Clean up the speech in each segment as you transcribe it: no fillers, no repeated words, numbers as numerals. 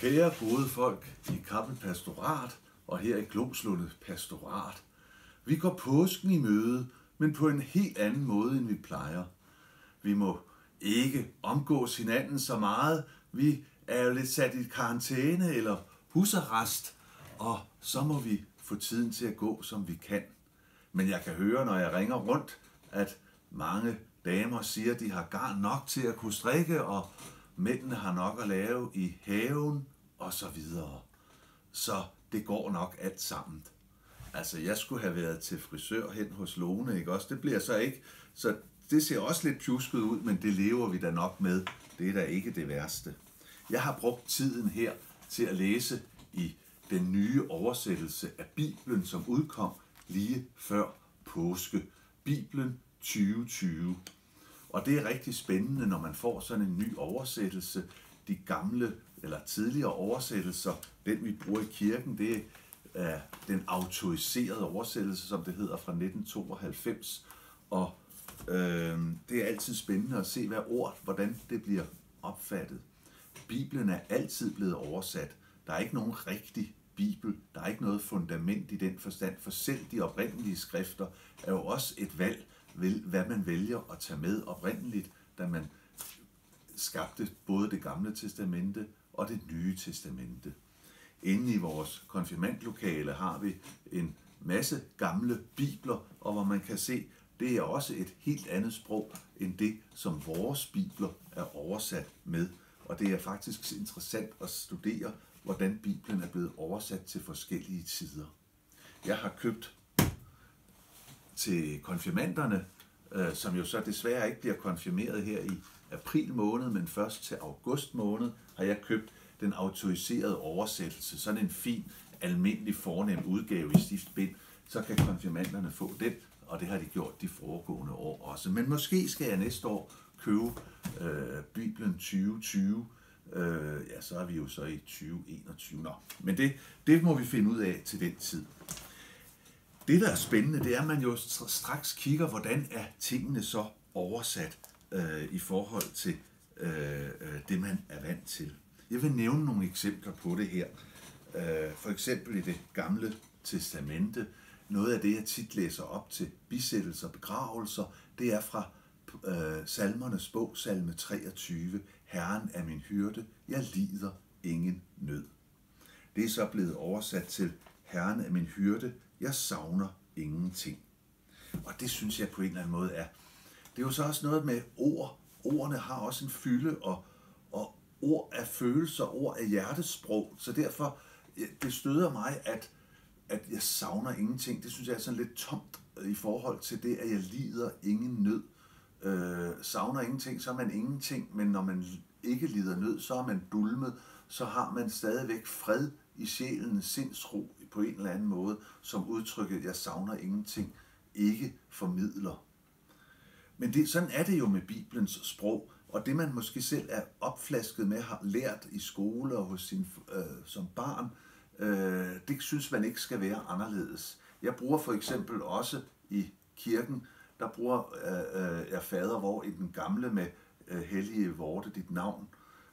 Kære gode folk i Kappel Pastorat og her i Gloslunde Pastorat. Vi går påsken i møde, men på en helt anden måde, end vi plejer. Vi må ikke omgås hinanden så meget. Vi er jo lidt sat i karantæne eller husarrest, og så må vi få tiden til at gå, som vi kan. Men jeg kan høre, når jeg ringer rundt, at mange damer siger, at de har garn nok til at kunne strikke, og mændene har nok at lave i haven, og så videre. Så det går nok alt sammen. Altså, jeg skulle have været til frisør hen hos Lone, ikke også? Det bliver så ikke. Så det ser også lidt pjusket ud, men det lever vi da nok med. Det er da ikke det værste. Jeg har brugt tiden her til at læse i den nye oversættelse af Bibelen, som udkom lige før påske. Bibelen 2020. Og det er rigtig spændende, når man får sådan en ny oversættelse. De gamle eller tidligere oversættelser, den vi bruger i kirken, det er den autoriserede oversættelse, som det hedder, fra 1992. Og det er altid spændende at se hvordan det bliver opfattet. Bibelen er altid blevet oversat. Der er ikke nogen rigtig Bibel. Der er ikke noget fundament i den forstand, for selv de oprindelige skrifter er jo også et valg, hvad man vælger at tage med oprindeligt, da man skabte både det gamle testamente og det nye testamente. Inde i vores konfirmandlokale har vi en masse gamle bibler, og hvor man kan se, det er også et helt andet sprog end det, som vores bibler er oversat med. Og det er faktisk interessant at studere, hvordan Bibelen er blevet oversat til forskellige tider. Jeg har købt til konfirmanderne, som jo så desværre ikke bliver konfirmeret her i april måned, men først til august måned, har jeg købt den autoriserede oversættelse. Sådan en fin, almindelig, fornem udgave i stift bind. Så kan konfirmanderne få den, og det har de gjort de foregående år også. Men måske skal jeg næste år købe Bibelen 2020. Ja, så er vi jo så i 2021. Nå, men det må vi finde ud af til den tid. Det, der er spændende, det er, at man jo straks kigger, hvordan er tingene så oversat i forhold til det, man er vant til. Jeg vil nævne nogle eksempler på det her. For eksempel i det gamle testamente. Noget af det, jeg tit læser op til bisættelser og begravelser, det er fra salmernes bog, salme 23. Herren er min hyrde, jeg lider ingen nød. Det er så blevet oversat til Herren er min hyrde, jeg savner ingenting. Og det synes jeg på en eller anden måde er. Det er jo så også noget med ord. Ordene har også en fylde, og ord er følelser, ord er hjertesprog. Så derfor, det støder mig, at jeg savner ingenting. Det synes jeg er sådan lidt tomt i forhold til det, at jeg lider ingen nød. Savner ingenting, så er man ingenting, men når man ikke lider nød, så er man dulmet, så har man stadigvæk fred i sjælen, sindsro på en eller anden måde, som udtrykket, jeg savner ingenting, ikke formidler. Men sådan er det jo med Bibelens sprog, og det man måske selv er opflasket med, har lært i skole og hos som barn, det synes man ikke skal være anderledes. Jeg bruger for eksempel også i kirken, der bruger jeg fader vor i den gamle med hellige vorte dit navn,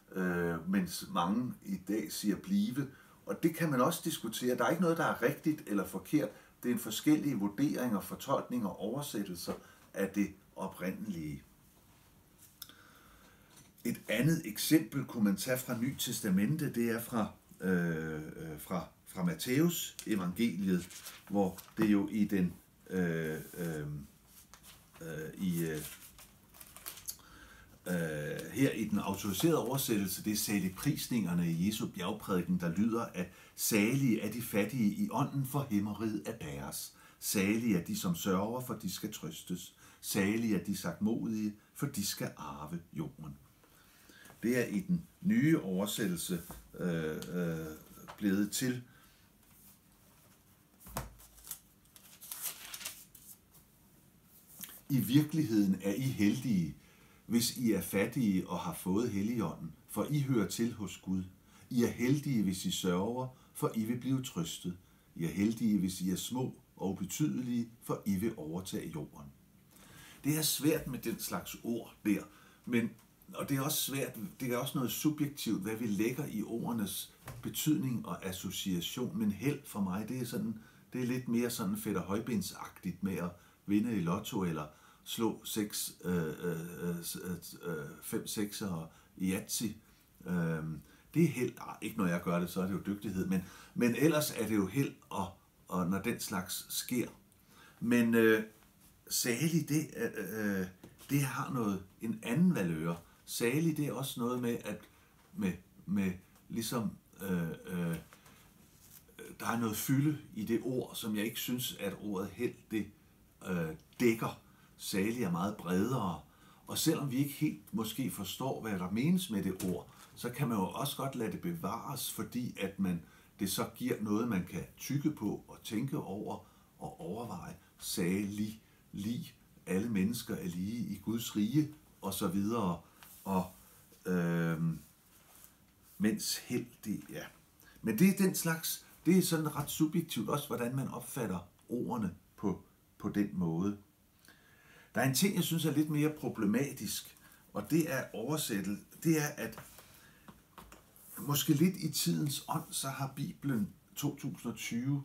mens mange i dag siger blive. Og det kan man også diskutere. Der er ikke noget, der er rigtigt eller forkert. Det er en forskellige vurderinger, fortolkninger og oversættelser af det oprindelige. Et andet eksempel kunne man tage fra Nyt Testamente, det er fra Matthæus evangeliet, hvor det jo i den her i den autoriserede oversættelse, det er saligprisningerne i Jesu bjergprædiken, der lyder, at salige er de fattige i ånden, for himmeriget er deres. Salige er de, som sørger, for de skal trøstes. Salige er de sagtmodige, for de skal arve jorden. Det er i den nye oversættelse blevet til. I virkeligheden er I heldige, hvis I er fattige og har fået Helligånden, for I hører til hos Gud. I er heldige, hvis I sørger, for I vil blive trøstet. I er heldige, hvis I er små og ubetydelige, for I vil overtage jorden. Det er svært med den slags ord der, men og det er også svært, det er også noget subjektivt, hvad vi lægger i ordenes betydning og association, men held for mig, det er lidt mere sådan Fætter Højbindsagtigt med at vinde i lotto, eller slå 5 sekser i Yatzy. Det er held, ikke når jeg gør det, så er det jo dygtighed, men ellers er det jo held, og når den slags sker. Men salig, det har en anden valør. Salig, det er også noget med, at med ligesom, der er noget fylde i det ord, som jeg ikke synes, at ordet held, det dækker. Salig er meget bredere, og selvom vi ikke helt måske forstår, hvad der menes med det ord, så kan man jo også godt lade det bevares, fordi at det så giver noget, man kan tygge på og tænke over og overveje. Salig, lig, alle mennesker er lige i Guds rige, og så videre. Og mens held, det ja. Men det er den slags, det er sådan ret subjektivt også, hvordan man opfatter ordene på den måde. Der er en ting, jeg synes er lidt mere problematisk, og det er oversættet. Det er, at måske lidt i tidens ånd, så har Bibelen 2020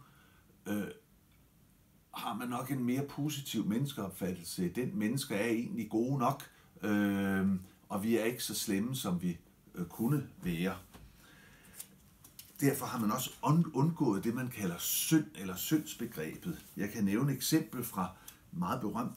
har man nok en mere positiv menneskeopfattelse. Den mennesker er egentlig gode nok, og vi er ikke så slemme, som vi kunne være. Derfor har man også undgået det, man kalder synd eller syndsbegrebet. Jeg kan nævne et eksempel fra meget berømt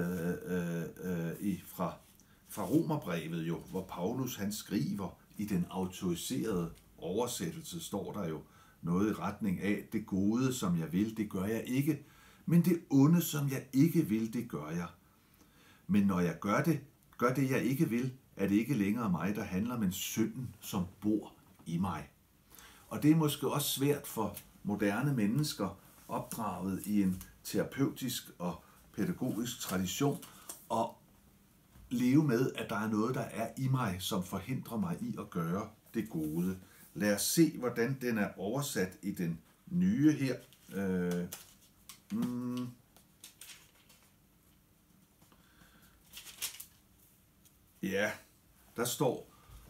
fra Romerbrevet, jo, hvor Paulus han skriver i den autoriserede oversættelse, står der jo noget i retning af, det gode, som jeg vil, det gør jeg ikke, men det onde, som jeg ikke vil, det gør jeg. Men når jeg gør det, jeg ikke vil, er det ikke længere mig, der handler, men synden, som bor i mig. Og det er måske også svært for moderne mennesker, opdraget i en terapeutisk og pædagogisk tradition, at leve med, at der er noget, der er i mig, som forhindrer mig i at gøre det gode. Lad os se, hvordan den er oversat i den nye her. Ja, der står,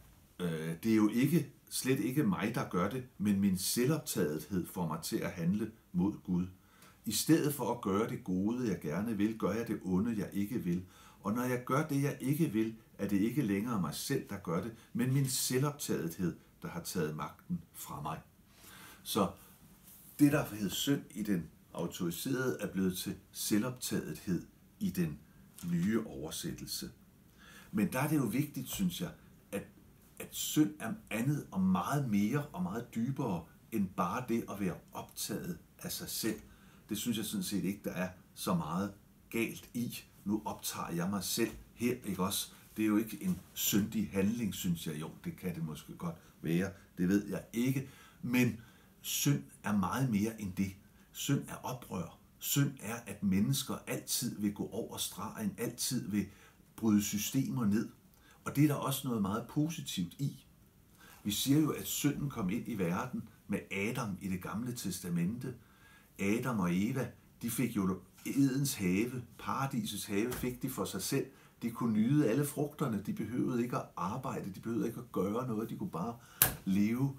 det er jo slet ikke mig, der gør det, men min selvoptagethed får mig til at handle mod Gud. I stedet for at gøre det gode, jeg gerne vil, gør jeg det onde, jeg ikke vil. Og når jeg gør det, jeg ikke vil, er det ikke længere mig selv, der gør det, men min selvoptagethed, der har taget magten fra mig. Så det, der hed synd i den autoriserede, er blevet til selvoptagethed i den nye oversættelse. Men der er det jo vigtigt, synes jeg, at synd er andet og meget mere og meget dybere end bare det at være optaget af sig selv. Det synes jeg sådan set ikke, der er så meget galt i. Nu optager jeg mig selv her, ikke også? Det er jo ikke en syndig handling, synes jeg. Jo, det kan det måske godt være. Det ved jeg ikke. Men synd er meget mere end det. Synd er oprør. Synd er, at mennesker altid vil gå over stregen, altid vil bryde systemer ned. Og det er der også noget meget positivt i. Vi siger jo, at synden kom ind i verden med Adam i det gamle testamente. Adam og Eva, de fik jo Edens have, paradisets have, fik de for sig selv. De kunne nyde alle frugterne, de behøvede ikke at arbejde, de behøvede ikke at gøre noget, de kunne bare leve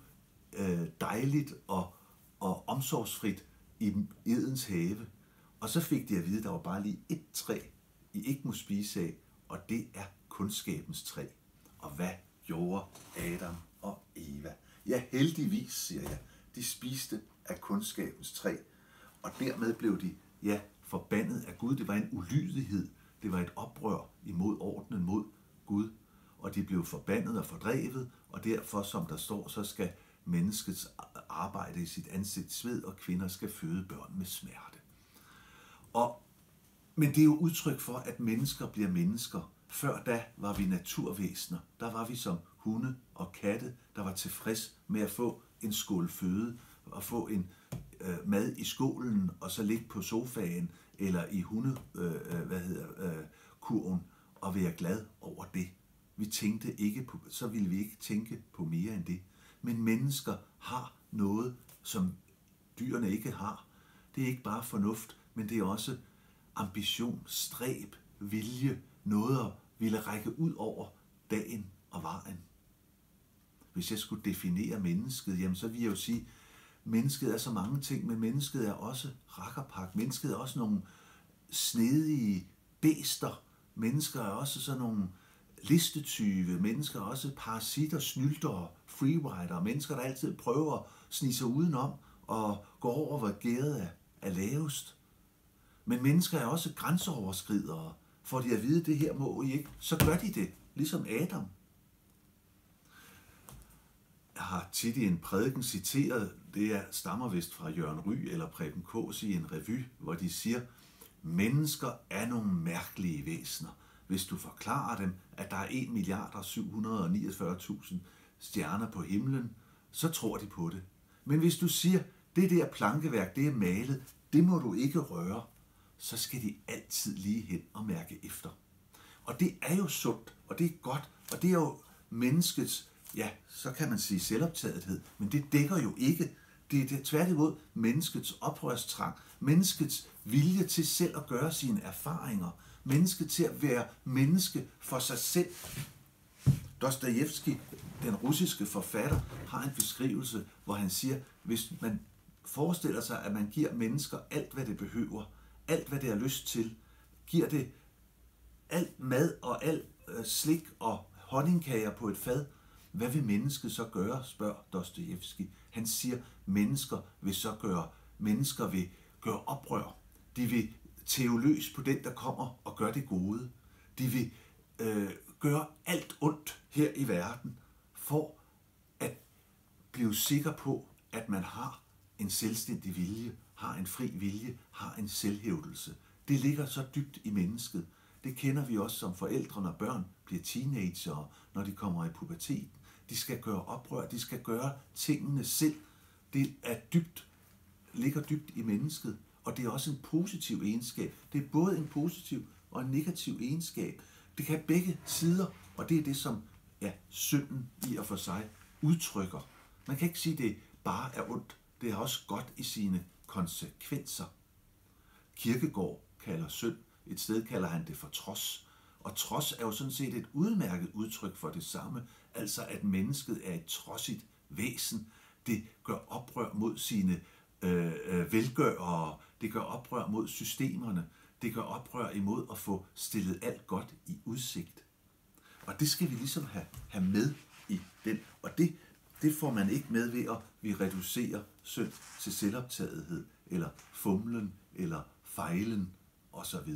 dejligt og omsorgsfrit i Edens have. Og så fik de at vide, at der var bare lige ét træ, I ikke må spise af, og det er kundskabens træ. Og hvad gjorde Adam og Eva? Ja, heldigvis, siger jeg, de spiste af kundskabens træ, og dermed blev de, forbandet af Gud. Det var en ulydighed, det var et oprør imod ordenen, mod Gud, og de blev forbandet og fordrevet, og derfor, som der står, så skal menneskets arbejde i sit ansigt sved, og kvinder skal føde børn med smerte. Men det er jo udtryk for, at mennesker bliver mennesker. Før da var vi naturvæsener. Der var vi som hunde og katte, der var tilfreds med at få en skål føde, og få en mad i skålen, og så ligge på sofaen, eller i kurven, og være glad over det. Vi tænkte ikke på, så ville vi ikke tænke på mere end det. Men mennesker har noget, som dyrene ikke har. Det er ikke bare fornuft, men det er også ambition, stræb, vilje, noget at ville række ud over dagen og vejen. Hvis jeg skulle definere mennesket, jamen så vil jeg jo sige, at mennesket er så mange ting, men mennesket er også rakkerpak. Mennesket er også nogle snedige bæster. Mennesker er også sådan nogle listetyve. Mennesker er også parasitter, snyltere, freerider. Mennesker, der altid prøver at snige sig udenom og gå over, hvor gæret er lavest. Men mennesker er også grænseoverskridere. Får de at vide, det her må I ikke, så gør de det, ligesom Adam. Jeg har tit i en prædiken citeret, stammer vist fra Jørgen Ryg eller Preben Kaas i en revy, hvor de siger, mennesker er nogle mærkelige væsener. Hvis du forklarer dem, at der er 1.749.000 stjerner på himlen, så tror de på det. Men hvis du siger, det der plankeværk, det er malet, det må du ikke røre, så skal de altid lige hen og mærke efter. Og det er jo sundt, og det er godt, og det er jo menneskets, ja, så kan man sige selvoptagethed, men det dækker jo ikke. Det er tværtimod menneskets oprørstrang, menneskets vilje til selv at gøre sine erfaringer, mennesket til at være menneske for sig selv. Dostojevskij, den russiske forfatter, har en beskrivelse, hvor han siger, hvis man forestiller sig, at man giver mennesker alt, hvad det behøver, alt, hvad det har lyst til, giver det alt mad og alt slik og honningkager på et fad, hvad vil mennesket så gøre, spørger Dostojevskij. Han siger, mennesker vil gøre oprør. De vil tæve løs på den, der kommer og gør det gode. De vil gøre alt ondt her i verden, for at blive sikker på, at man har en selvstændig vilje, har en fri vilje, har en selvhævdelse. Det ligger så dybt i mennesket. Det kender vi også som forældre, når børn bliver teenagere, når de kommer i puberteten. De skal gøre oprør, de skal gøre tingene selv. Det ligger dybt i mennesket, og det er også en positiv egenskab. Det er både en positiv og en negativ egenskab. Det kan begge sider, og det er det, som synden i og for sig udtrykker. Man kan ikke sige, at det bare er ondt. Det er også godt i sine konsekvenser. Kierkegaard kalder synd, et sted kalder han det for trods. Og trods er jo sådan set et udmærket udtryk for det samme, altså at mennesket er et trodsigt væsen. Det gør oprør mod sine velgørere, det gør oprør mod systemerne, det gør oprør imod at få stillet alt godt i udsigt. Og det skal vi ligesom have med i den. Og det får man ikke med ved, at vi reducerer synd til selvoptagethed, eller fumlen, eller fejlen, osv.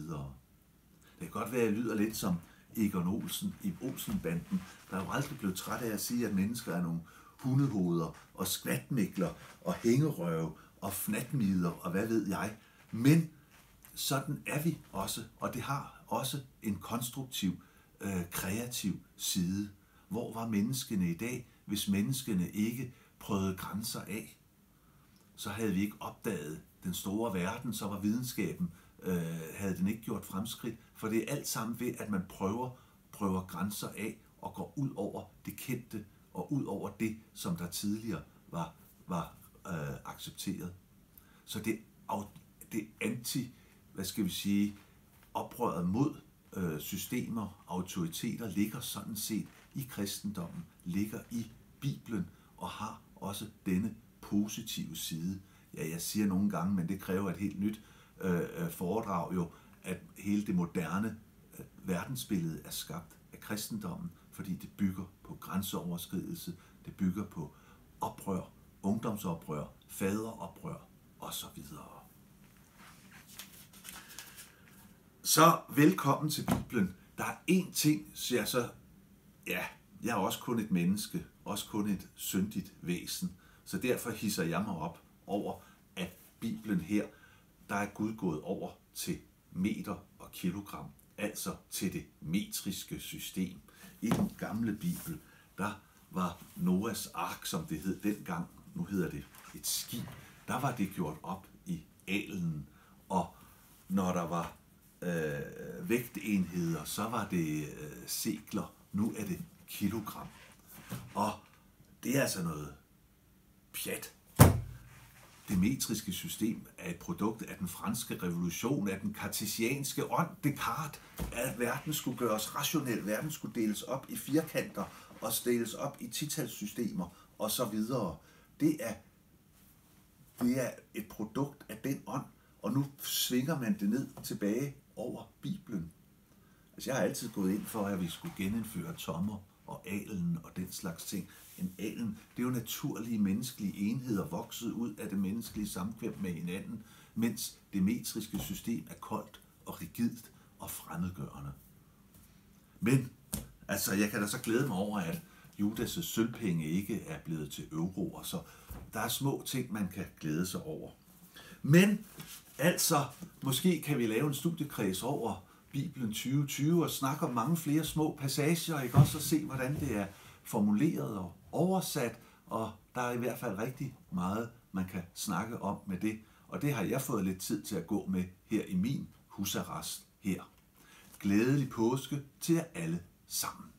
Det kan godt være, at jeg lyder lidt som Egon Olsen i Olsenbanden, der jo aldrig blev træt af at sige, at mennesker er nogle hundehoveder og skvatmikler og hængerøve og fnatmider og hvad ved jeg. Men sådan er vi også, og det har også en konstruktiv, kreativ side. Hvor var menneskene i dag, hvis menneskene ikke prøvede grænser af? Så havde vi ikke opdaget den store verden, så var videnskaben, havde den ikke gjort fremskridt. For det er alt sammen ved, at man prøver grænser af og går ud over det kendte og ud over det, som der tidligere var accepteret. Så det oprøret mod systemer, autoriteter, ligger sådan set i kristendommen, ligger i Bibelen og har også denne positive side. Ja, jeg siger nogle gange, men det kræver et helt nyt foredrag jo, at hele det moderne verdensbillede er skabt af kristendommen, fordi det bygger på grænseoverskridelse, det bygger på oprør, ungdomsoprør, faderoprør osv. Så velkommen til Bibelen. Der er én ting, jeg er også kun et menneske, også kun et syndigt væsen, så derfor hisser jeg mig op over, at Bibelen her, der er Gud gået over til meter og kilogram, altså til det metriske system. I den gamle Bibel, der var Noahs ark, som det hed dengang, nu hedder det et skib, der var det gjort op i alen, og når der var vægtenheder, så var det sekler, nu er det kilogram. Og det er altså noget pjat. Det metriske system er et produkt af den franske revolution, af den kartesianske ånd, Descartes, at verden skulle gøres rationel, verden skulle deles op i firkanter, og deles op i titalssystemer og så videre. Det er et produkt af den ånd, og nu svinger man det ned tilbage over Bibelen. Altså, jeg har altid gået ind for, at vi skulle genindføre tommer og alen og den slags ting. En alen, det er jo naturlige menneskelige enheder vokset ud af det menneskelige samkvem med hinanden, mens det metriske system er koldt og rigidt og fremmedgørende. Men, altså, jeg kan da så glæde mig over, at Judas' sølvpenge ikke er blevet til euroer, så der er små ting, man kan glæde sig over. Men, altså, måske kan vi lave en studiekreds over Bibelen 2020 og snakke om mange flere små passager, ikke også, og se, hvordan det er formuleret og oversat, og der er i hvert fald rigtig meget, man kan snakke om med det, og det har jeg fået lidt tid til at gå med her i min husarrest her. Glædelig påske til jer alle sammen.